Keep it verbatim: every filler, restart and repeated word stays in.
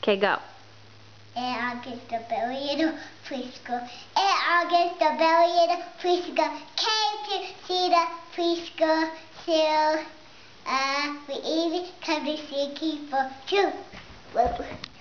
Okay, go. In August, the Belly preschool. In August, the Belly preschool came to see the preschool. So, uh, we even come to see people too.